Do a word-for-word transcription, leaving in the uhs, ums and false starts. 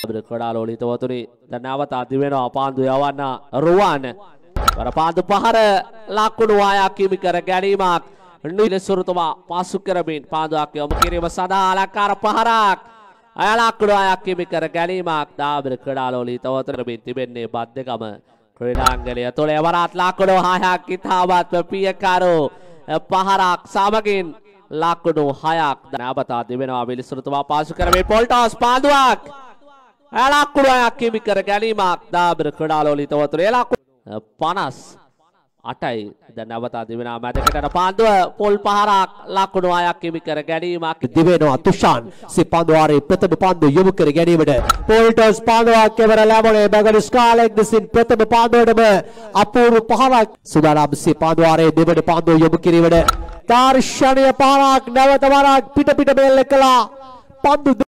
කඩාලෝලිත වතුරේ දැන් නැවත අදි වෙනවා පාන්දු යවන්න රුවන් වර පාන්දු පහර ලකුණු ආයක් හිමි කර ගැනීමක් නිලසුරුතුමා පාසු කරමින් පාන්දුවක් යොමු කිරීම සඳහා අලංකාර පහරක් අයලකුණු ආයක් හිමි කර ගැනීමක් දාබර කඩාලෝලිත වතුරේ තිබෙන්නේ බද්දකම ක්‍රීඩාංගණය තුළ එවරත් ලකුණු හයක් ඉතාමත්ම පියකරු පහරක් සමගින් ලකුණු හයක් නැවත අදි වෙනවා නිලසුරුතුමා පාසු කරමින් පොල්ටස් පාන්දුවක් ලකුණු හයක් හිමි කර ගැනීමක් දාබර කඩාලෝලිත වතුරේ ලකුණු පනස් අටයි දැන් නැවත අදි වෙනවා මැදකට පාන්දුව පොල් පහරක් ලකුණු හයක් හිමි කර ගැනීමක් දිවෙනවා තුෂාන් සිප්පන්දුවාරේ ප්‍රථම පන්දු යොමු කර ගැනීමට පොල්ටස් පාන්දුවක් කෙවර ලැබුණේ බගඩ ස්කාලෙක් විසින් ප්‍රථම පාන්දුවටම අපූර්ව පහරක් සුදානම් සිප්පන්දුවාරේ දෙවන පන්දුව යොමු කිරීමට දාර්ශනීය පහරක් නැවත වරක් පිට පිට බෙල්ල කළා පන්දු